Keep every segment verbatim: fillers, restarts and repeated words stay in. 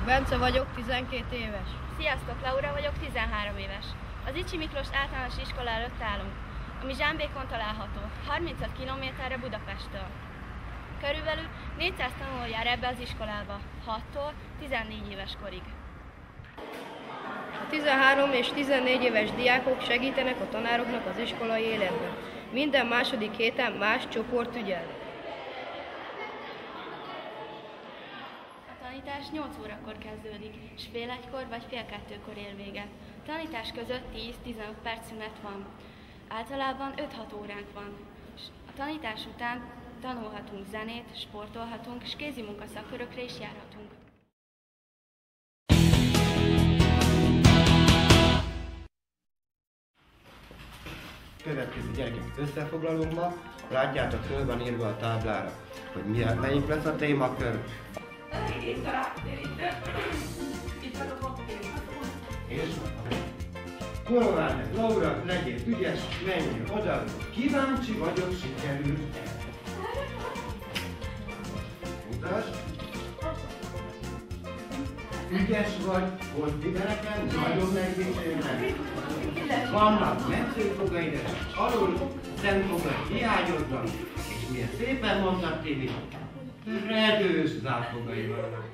Bence vagyok, tizenkét éves. Sziasztok, Laura vagyok, tizenhárom éves. Az Icsi Miklós általános iskola előtt állunk, ami Zsámbékon található, harmincöt kilométerre Budapesttől. Körülbelül négyszáz tanuló jár ebbe az iskolába, hattól tizennégy éves korig. A tizenhárom és tizennégy éves diákok segítenek a tanároknak az iskolai életben. Minden második héten más csoport ügyel. A tanítás nyolc órakor kezdődik, és fél egykor vagy fél kettőkor ér véget. A tanítás között tíz-tizenöt perc szünet van. Általában öt-hat óránk van. A tanítás után tanulhatunk zenét, sportolhatunk, és kézimunka szakkörökre is járhatunk. Következő gyerekek összefoglalónkban látjátok, föl van írva a táblára, hogy mi, melyik lesz a témakör. És Kolvárnek, Laura, legyél ügyes, menjél oda, kíváncsi vagyok, sikerült-e? Mutasd! Ügyes vagy, konfidereken, nagyon megdicsérnek. Vannak metszőfogaid, és alul szemfogaid hiányoznak, és milyen szépen mondtad, Tibi, redős záfogaid vannak.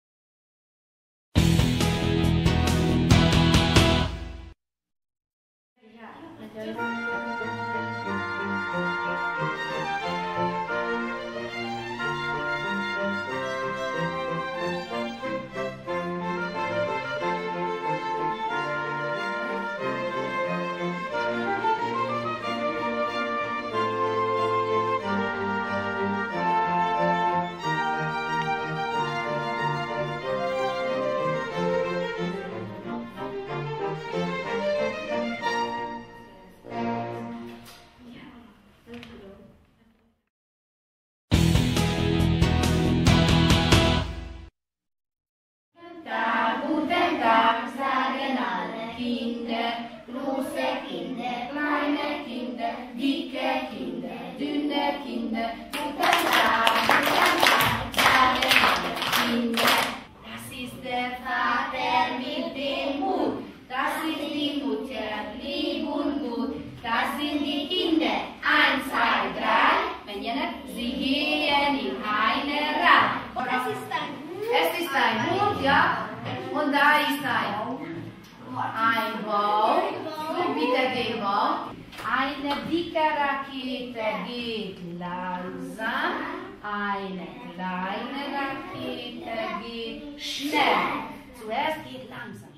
Und da ist ein, ein Bau, bitte den Bau. Eine dicke Rakete geht langsam, eine kleine Rakete geht schnell. Zuerst geht langsam.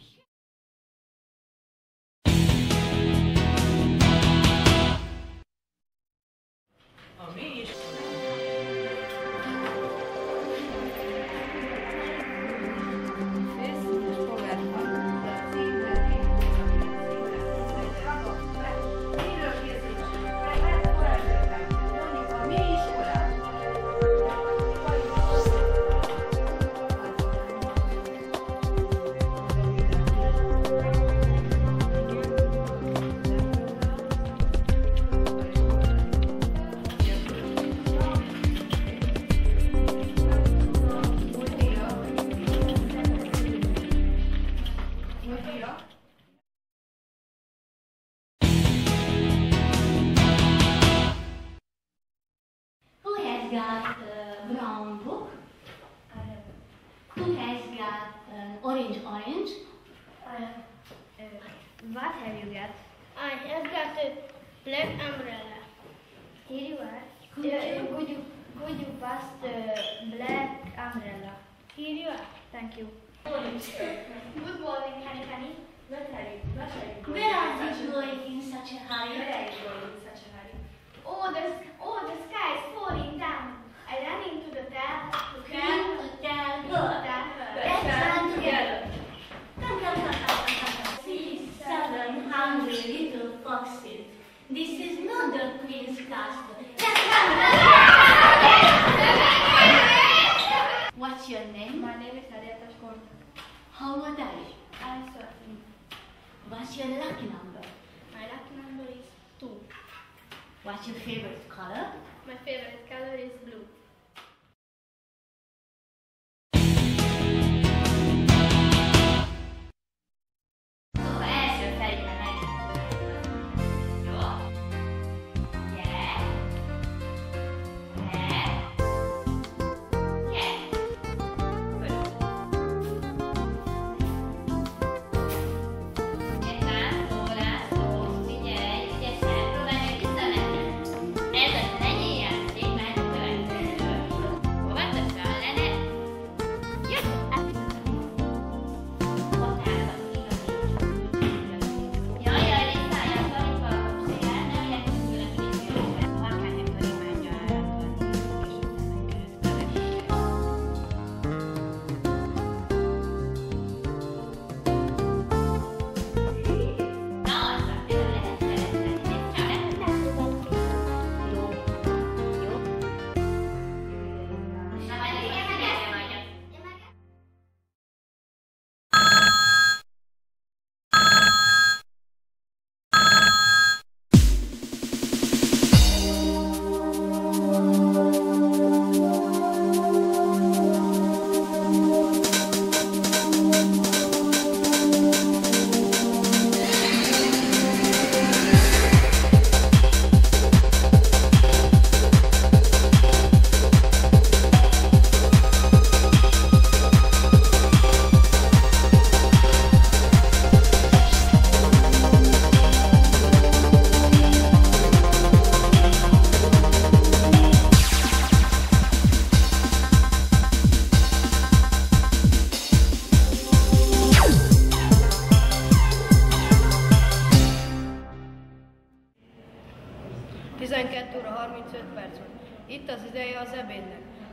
Got a brown book. Who has got an orange orange? Uh, uh, what have you got? I have got a black umbrella. Here you are. Could, uh, you, could you could you pass the black umbrella? Here you are. Thank you. Good morning, Honey Honey. What are you? What are you? Where are you going in such a hurry? Where are you going in such a hurry? Oh, the oh the sky is falling down. I ran into the tap to Can tell tell her. her. Let's run together. Come, come, come, come, come, come. See seven hungry little foxes. This is not the queen's castle. Let's run. What's your name? My name is Arietta Skort. How old are you? I'm thirteen. What's your lucky number? My lucky number is two. What's your favorite color? My favorite color is blue.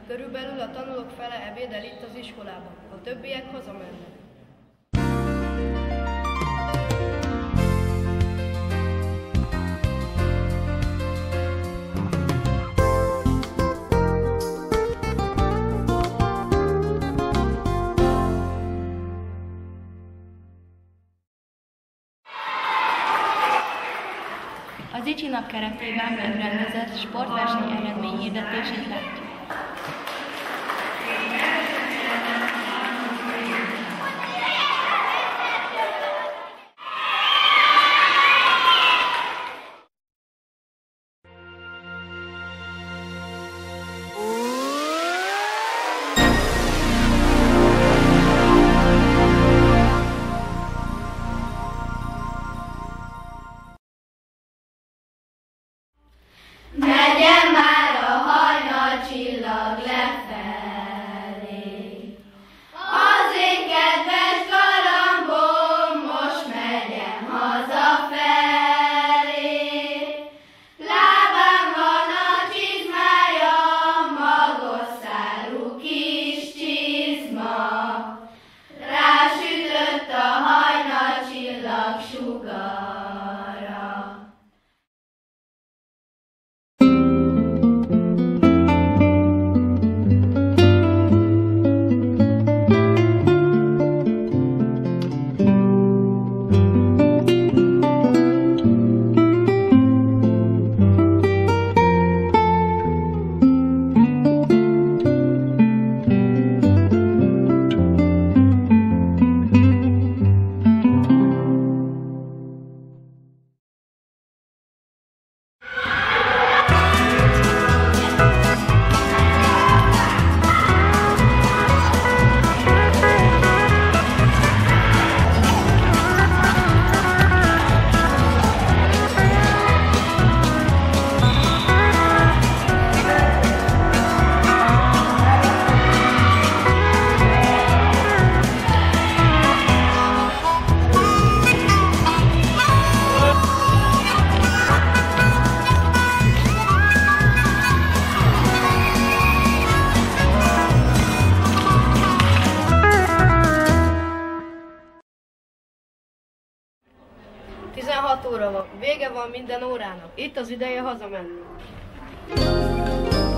Körülbelül a tanulók fele ebédel itt az iskolában, a többiek hazamennek. Az Icsi nap keretében megrendezett sportverseny eredményhirdetését látjuk. Megyen már a hajnal csillag lefelé. Az én kedves galambom most megyen hazafelé. Lábán van a csizmája, magos szárú kis csizma. Rásütött a hajnal csillag sugara. tizenhat óra van, vége van minden órának, itt az ideje hazamenni.